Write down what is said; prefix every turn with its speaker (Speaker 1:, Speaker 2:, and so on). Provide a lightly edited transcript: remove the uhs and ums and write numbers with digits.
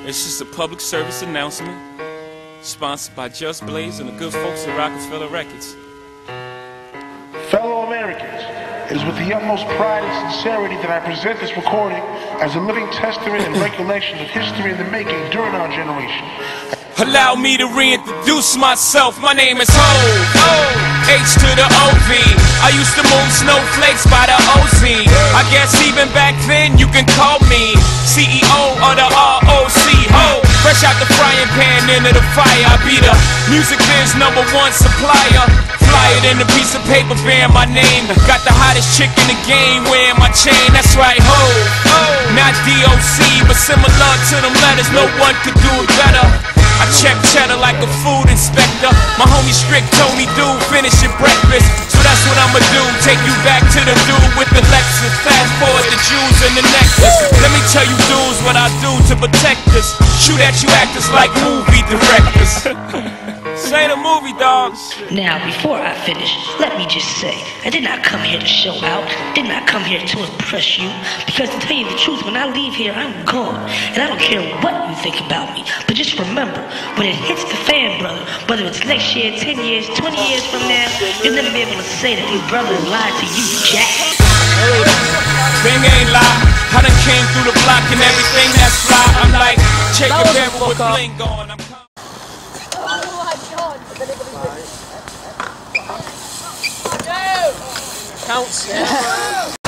Speaker 1: It's just a public service announcement, sponsored by Just Blaze and the good folks at Rockefeller Records.
Speaker 2: Fellow Americans, it is with the utmost pride and sincerity that I present this recording as a living testament and recollection of history in the making during our generation.
Speaker 1: Allow me to reintroduce myself. My name is Ho, H to the O-V. I used to move snowflakes by the OZ. I guess even back then you can call me CEO of the ROC. Ho, fresh out the frying pan into the fire. I be the music biz #1 supplier. Fly it in a piece of paper bearing my name. Got the hottest chick in the game wearing my chain. That's right, Ho, not DOC, but similar to them letters. No one could do it better. I check cheddar like a food inspector. My homie Strict Tony Dude, finish your breakfast. So that's what I'ma do, take you back to the dude with the Lexus. Fast forward the jewels and the necklace. Let me tell you dudes what I do to protect us. Shoot at you actors like movie directors. Say the movie, dogs.
Speaker 3: Now, before I finish, let me just say, I did not come here to show out, did not come here to impress you, because to tell you the truth, when I leave here, I'm gone, and I don't care what you think about me, but just remember, when it hits the fan, brother, whether it's next year, 10 years, 20 years from now, you'll never be able to say that your brother lied to you, Jack.
Speaker 1: Thing ain't lie, I done came through the block and everything that's fly. I'm like, check your barrel with bling on. Counts.